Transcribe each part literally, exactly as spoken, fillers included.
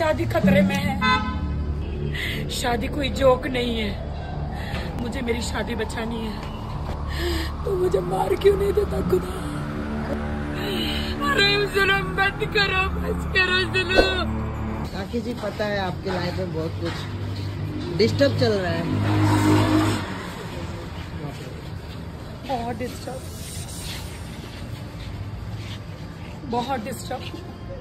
शादी खतरे में है। शादी कोई जोक नहीं है। मुझे मेरी शादी बचानी है। तो मुझे मार क्यों नहीं देता खुदा? अरे जुल्म बंद करो, बस करो जुल्म। काकी जी, पता है आपके लाइफ में बहुत कुछ डिस्टर्ब चल रहा है। बहुत डिस्टर्ब, बहुत डिस्टर्ब,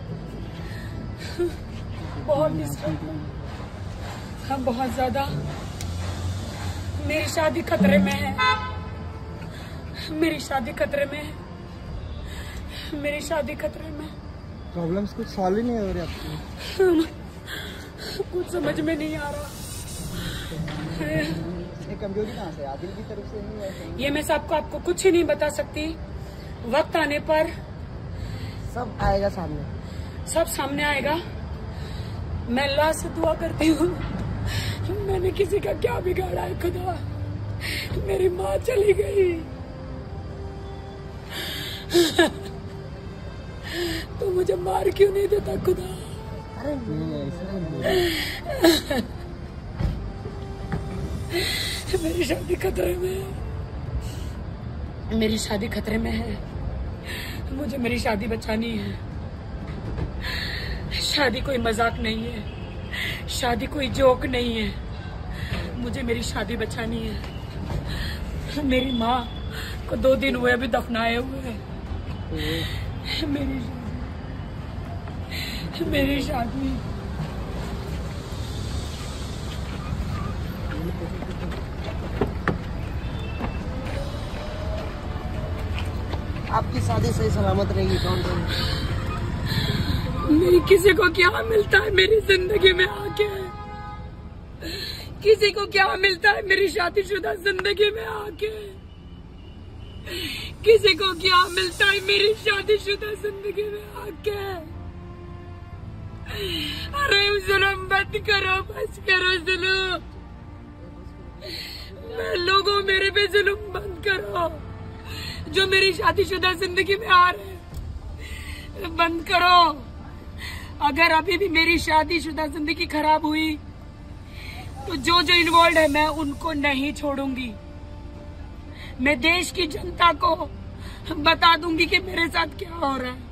बहुत डिस्टर्ब, हाँ बहुत ज्यादा। मेरी शादी खतरे में है। मेरी शादी खतरे में है। मेरी शादी खतरे में। प्रॉब्लम्स कुछ सॉल्व ही नहीं हो रही आपकी? कुछ समझ में नहीं आ रहा। ये कमजोरी कहाँ से? आदिल की तरफ से नहीं है? ये मैं सबको आपको कुछ ही नहीं बता सकती। वक्त आने पर सब आएगा सामने, सब सामने आएगा। मैं अल्लाह से दुआ करती हूँ, मैंने किसी का क्या बिगाड़ा है खुदा? मेरी माँ चली गई तो मुझे मार क्यों नहीं देता खुदा? अरे नहीं, ऐसा नहीं। मेरी शादी खतरे में है। मेरी शादी खतरे में है। मुझे मेरी शादी बचानी है। शादी कोई मजाक नहीं है। शादी कोई जोक नहीं है। मुझे मेरी शादी बचानी है। मेरी माँ को दो दिन हुए अभी दफनाए हुए हैं। मेरी मेरी शादी आपकी शादी सही सलामत रहेगी। कौन रहेगी? नहीं, किसी को क्या मिलता है मेरी जिंदगी में आके? किसी को क्या मिलता है मेरी शादीशुदा जिंदगी में आके? किसी को क्या मिलता है मेरी शादीशुदा जिंदगी में आके? अरे जुल्म बंद करो, बस करो जुल्म। मैं लोगों, मेरे पे जुल्म बंद करो। जो मेरी शादीशुदा जिंदगी में आ रहे बंद करो। अगर अभी भी मेरी शादीशुदा जिंदगी खराब हुई तो जो जो इन्वॉल्व है मैं उनको नहीं छोड़ूंगी। मैं देश की जनता को बता दूंगी कि मेरे साथ क्या हो रहा है।